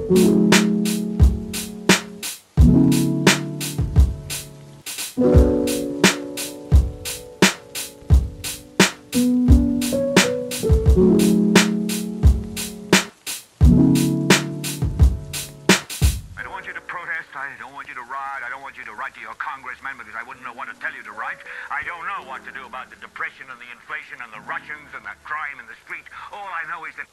I don't want you to riot. I don't want you to write to your congressman because I wouldn't know what to tell you to write. I don't know what to do about the depression and the inflation and the Russians and the crime in the street. All I know is that...